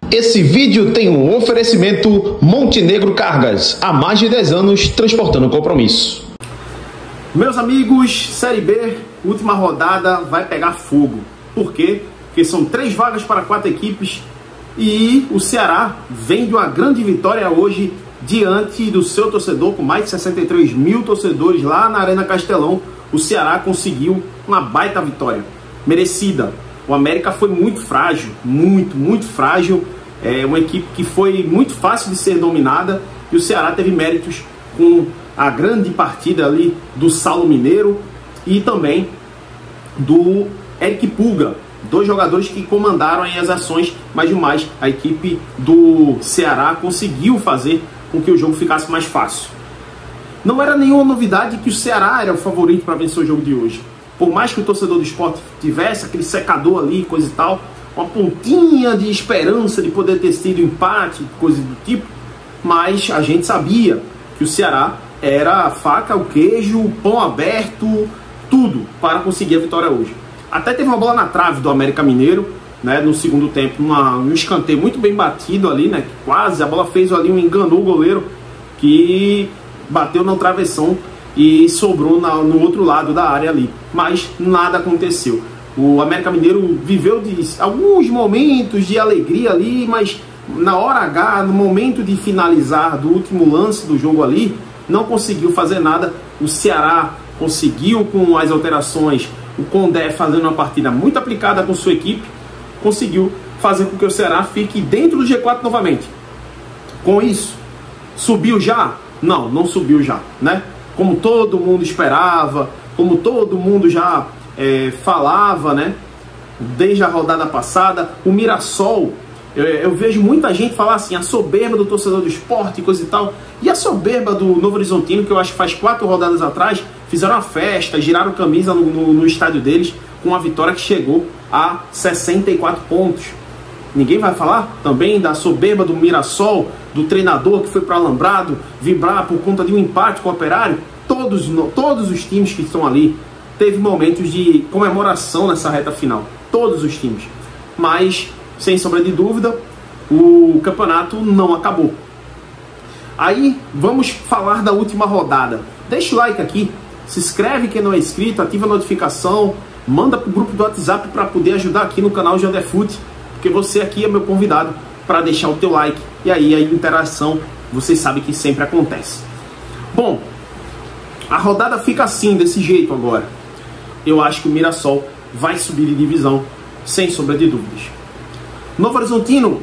Esse vídeo tem um oferecimento Montenegro Cargas, há mais de 10 anos transportando compromisso. Meus amigos, Série B, última rodada vai pegar fogo. Por quê? Porque são 3 vagas para 4 equipes e o Ceará vem de uma grande vitória hoje diante do seu torcedor, com mais de 63 mil torcedores lá na Arena Castelão. O Ceará conseguiu uma baita vitória, merecida. O América foi muito frágil, muito frágil. É uma equipe que foi muito fácil de ser dominada e o Ceará teve méritos com a grande partida ali do Saulo Mineiro e também do Eric Pulga, 2 jogadores que comandaram aí as ações, mas demais a equipe do Ceará conseguiu fazer com que o jogo ficasse mais fácil. Não era nenhuma novidade que o Ceará era o favorito para vencer o jogo de hoje. Por mais que o torcedor do Sport tivesse aquele secador ali, coisa e tal, uma pontinha de esperança de poder ter sido empate, coisa do tipo, mas a gente sabia que o Ceará era a faca, o queijo, o pão aberto, tudo para conseguir a vitória hoje. Até teve uma bola na trave do América Mineiro, né, no segundo tempo, um escanteio muito bem batido ali, né, quase a bola fez ali, enganou o goleiro, que bateu no travessão e sobrou no outro lado da área ali, mas nada aconteceu. O América Mineiro viveu alguns momentos de alegria ali, mas na hora H, no momento de finalizar do último lance do jogo ali, não conseguiu fazer nada. O Ceará conseguiu, com as alterações, o Condé fazendo uma partida muito aplicada com sua equipe, conseguiu fazer com que o Ceará fique dentro do G4 novamente. Com isso, subiu já? Não subiu já, né? Como todo mundo esperava, como todo mundo já falava, né? Desde a rodada passada, o Mirassol, eu vejo muita gente falar assim, a soberba do torcedor do Sport e coisa e tal, e a soberba do Novo Horizontino, que eu acho que faz 4 rodadas atrás, fizeram uma festa, giraram camisa no estádio deles, com uma vitória que chegou a 64 pontos. Ninguém vai falar também da soberba do Mirassol, do treinador que foi para Alambrado vibrar por conta de um empate com o Operário? Todos os times que estão ali teve momentos de comemoração nessa reta final. Todos os times. Mas, sem sombra de dúvida, o campeonato não acabou. Aí, vamos falar da última rodada. Deixa o like aqui, se inscreve quem não é inscrito, ativa a notificação, manda para o grupo do WhatsApp para poder ajudar aqui no canal Jandefute, porque você aqui é meu convidado para deixar o teu like, e aí a interação, vocês sabem que sempre acontece. Bom, a rodada fica assim, desse jeito agora. Eu acho que o Mirassol vai subir de divisão, sem sombra de dúvidas. Novo Horizontino,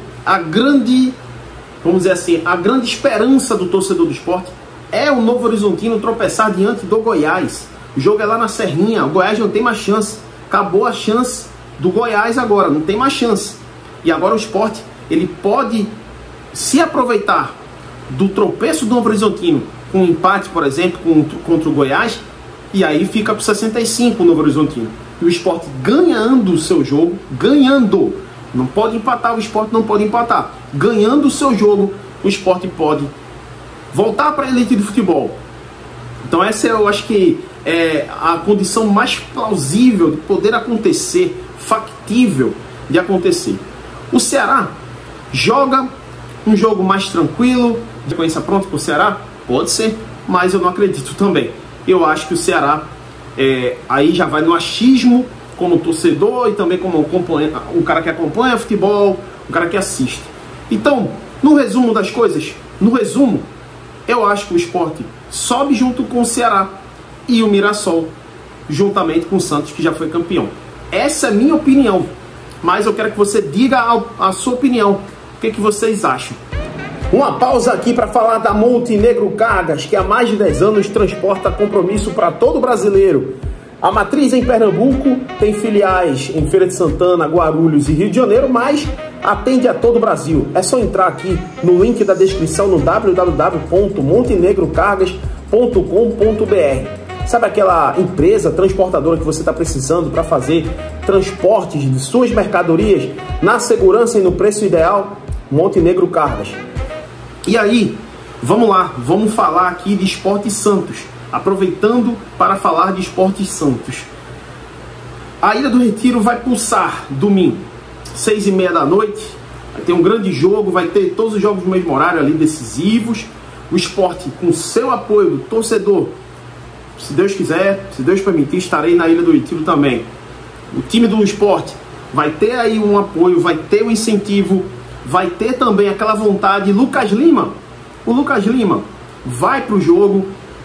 vamos dizer assim, a grande esperança do torcedor do Sport é o Novo Horizontino tropeçar diante do Goiás. O jogo é lá na Serrinha, o Goiás não tem mais chance. Acabou a chance do Goiás agora, não tem mais chance. E agora o Sport, ele pode se aproveitar do tropeço do Novo Horizontino com um empate, por exemplo, contra o Goiás, e aí fica para 65 o Novo Horizontino. E o Sport ganhando o seu jogo, não pode empatar, o Sport não pode empatar. Ganhando o seu jogo, o Sport pode voltar para a elite do futebol. Então essa eu acho que é a condição mais plausível de poder acontecer, factível de acontecer. O Ceará joga um jogo mais tranquilo, de sequência pronta para o Ceará? Pode ser, mas eu não acredito também. Eu acho que o Ceará aí já vai no achismo como torcedor e também como um cara que acompanha futebol, um cara que assiste. Então, no resumo das coisas, eu acho que o Sport sobe junto com o Ceará e o Mirassol, juntamente com o Santos, que já foi campeão. Essa é a minha opinião, mas eu quero que você diga a sua opinião. O que vocês acham? Uma pausa aqui para falar da Montenegro Cargas, que há mais de 10 anos transporta compromisso para todo brasileiro. A matriz em Pernambuco tem filiais em Feira de Santana, Guarulhos e Rio de Janeiro, mas atende a todo o Brasil. É só entrar aqui no link da descrição no www.montenegrocargas.com.br. Sabe aquela empresa transportadora que você está precisando para fazer transportes de suas mercadorias na segurança e no preço ideal? Montenegro Cargas. E aí, vamos lá, vamos falar aqui de Sport Santos, aproveitando para falar de Sport Santos. A Ilha do Retiro vai pulsar domingo, 6h30 da noite, vai ter um grande jogo, vai ter todos os jogos no mesmo horário ali, decisivos. O Sport, com seu apoio do torcedor, se Deus quiser, se Deus permitir, estarei na Ilha do Retiro também. O time do Sport vai ter aí um apoio, vai ter um incentivo, vai ter também aquela vontade. Lucas Lima, o Lucas Lima vai para o jogo.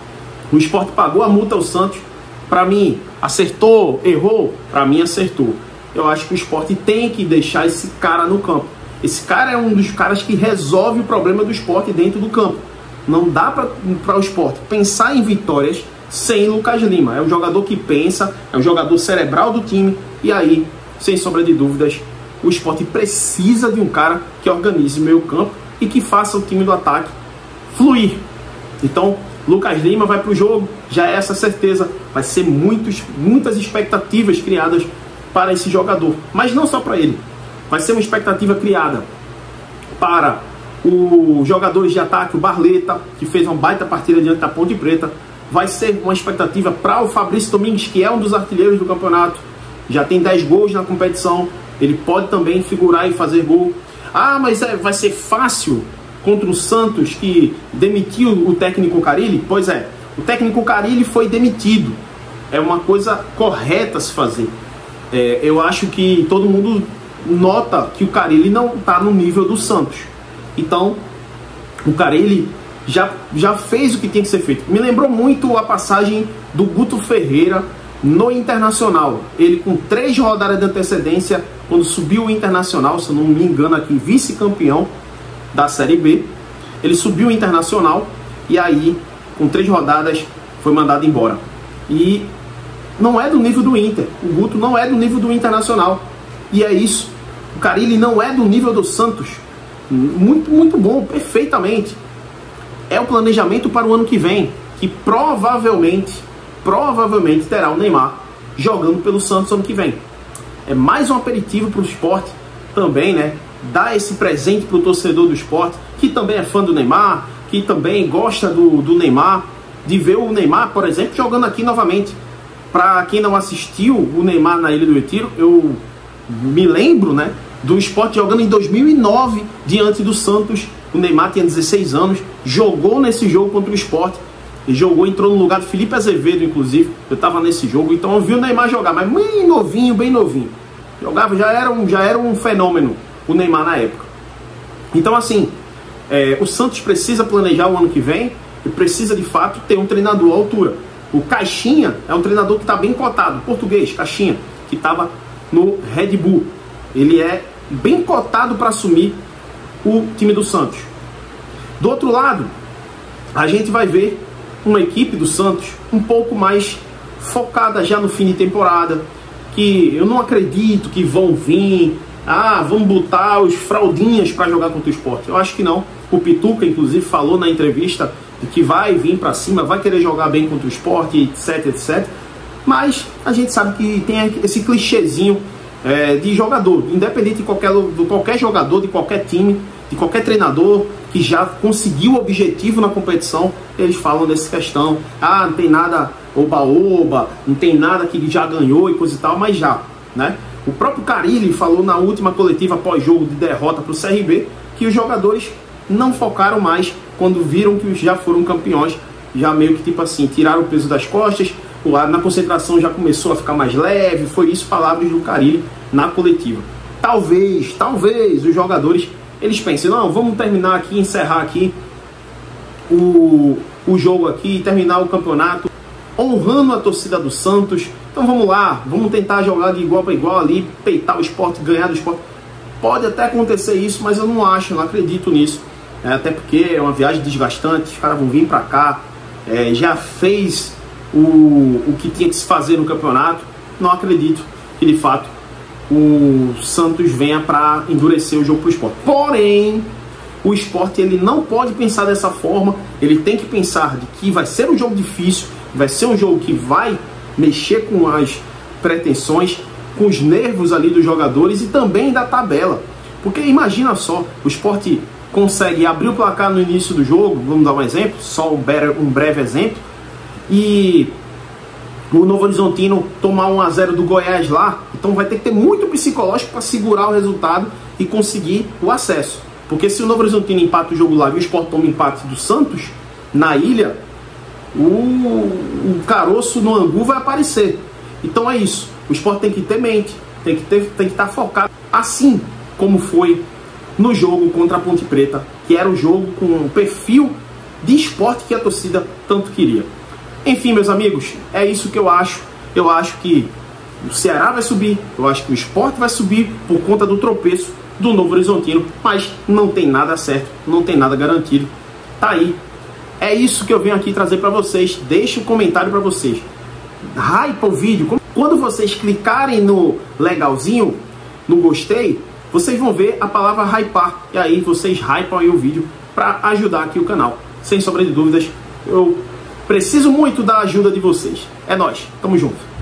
O Sport pagou a multa ao Santos. Para mim, acertou, errou? Para mim, acertou. Eu acho que o Sport tem que deixar esse cara no campo. Esse cara é um dos caras que resolve o problema do Sport dentro do campo. Não dá para o Sport pensar em vitórias sem Lucas Lima. É um jogador que pensa, é um jogador cerebral do time. E aí, sem sombra de dúvidas, o Sport precisa de um cara que organize o meio campo e que faça o time do ataque fluir. Então, Lucas Lima vai para o jogo, já é essa certeza. Vai ser muitas expectativas criadas para esse jogador. Mas não só para ele. Vai ser uma expectativa criada para os jogadores de ataque, o Barleta, que fez uma baita partida diante da Ponte Preta. Vai ser uma expectativa para o Fabrício Domingues, que é um dos artilheiros do campeonato. Já tem 10 gols na competição. Ele pode também figurar e fazer gol. Ah, mas vai ser fácil contra o Santos, que demitiu o técnico Carille? Pois é, o técnico Carille foi demitido. É uma coisa correta a se fazer. Eu acho que todo mundo nota que o Carille não está no nível do Santos. Então, o Carille já fez o que tinha que ser feito. Me lembrou muito a passagem do Guto Ferreira no Internacional. Ele, com 3 rodadas de antecedência, quando subiu o Internacional, se eu não me engano aqui, vice-campeão da Série B, ele subiu o Internacional e aí, com 3 rodadas, foi mandado embora. E não é do nível do Inter. O Guto não é do nível do Internacional. E é isso. O Carille não é do nível do Santos. Muito bom, perfeitamente. É o planejamento para o ano que vem, que provavelmente terá o Neymar jogando pelo Santos ano que vem. É mais um aperitivo para o Sport também, né? Dar esse presente para o torcedor do Sport, que também é fã do Neymar, que também gosta do Neymar, de ver o Neymar, por exemplo, jogando aqui novamente. Para quem não assistiu o Neymar na Ilha do Retiro, eu me lembro, né, do Sport jogando em 2009 diante do Santos. O Neymar tinha 16 anos, jogou nesse jogo contra o Sport, e entrou no lugar do Felipe Azevedo, inclusive. Eu estava nesse jogo, então eu vi o Neymar jogar, mas bem novinho. Jogava, já era um fenômeno o Neymar na época. Então, assim, o Santos precisa planejar o ano que vem e precisa, de fato, ter um treinador à altura. O Caixinha é um treinador que está bem cotado, português, Caixinha, que estava no Red Bull. Ele é bem cotado para assumir o time do Santos. Do outro lado, a gente vai ver uma equipe do Santos um pouco mais focada já no fim de temporada, que eu não acredito que vão vir, vamos botar os fraldinhas para jogar contra o Sport. Eu acho que não. O Pituca, inclusive, falou na entrevista que vai vir para cima, vai querer jogar bem contra o Sport, etc. Mas a gente sabe que tem esse clichêzinho de jogador, independente de qualquer jogador, de qualquer time, de qualquer treinador que já conseguiu o objetivo na competição, eles falam dessa questão. Não tem nada oba-oba, não tem nada que já ganhou e coisa e tal, mas já, né? O próprio Carille falou na última coletiva pós-jogo de derrota para o CRB que os jogadores não focaram mais quando viram que já foram campeões, já meio que tipo assim, tiraram o peso das costas, na concentração já começou a ficar mais leve. Foi isso, palavras do Carille na coletiva. Talvez os jogadores, eles pensem, não, vamos terminar aqui, encerrar aqui o jogo aqui, terminar o campeonato honrando a torcida do Santos. Então vamos lá, vamos tentar jogar de igual para igual ali, peitar o Sport, ganhar do Sport. Pode até acontecer isso, mas eu não acho, não acredito nisso. Até porque é uma viagem desgastante, os caras vão vir para cá, já fez o que tinha que se fazer no campeonato. Não acredito que de fato o Santos venha para endurecer o jogo para o Sport. Porém, o Sport, ele não pode pensar dessa forma. Ele tem que pensar de que vai ser um jogo difícil, vai ser um jogo que vai mexer com as pretensões, com os nervos ali dos jogadores e também da tabela. Porque imagina só, o Sport consegue abrir o placar no início do jogo, vamos dar um exemplo, só um breve exemplo, e o Novo Horizontino tomar 1 a 0 do Goiás lá, então vai ter que ter muito psicológico para segurar o resultado e conseguir o acesso. Porque se o Novo Horizontino empata o jogo lá e o Sport toma empate do Santos, na ilha, o caroço no angu vai aparecer. Então é isso, o Sport tem que ter mente, tem que estar focado, assim como foi no jogo contra a Ponte Preta, que era um jogo com um perfil de esporte que a torcida tanto queria. Enfim, meus amigos, é isso que eu acho. Eu acho que o Ceará vai subir, eu acho que o Sport vai subir por conta do tropeço do Novo Horizontino, mas não tem nada certo, não tem nada garantido. Tá aí. É isso que eu venho aqui trazer para vocês. Deixa um comentário para vocês. Hypa o vídeo. Quando vocês clicarem no legalzinho, no gostei, vocês vão ver a palavra hypar. E aí vocês hypam aí o vídeo para ajudar aqui o canal. Sem sombra de dúvidas, eu preciso muito da ajuda de vocês. É nóis, tamo junto.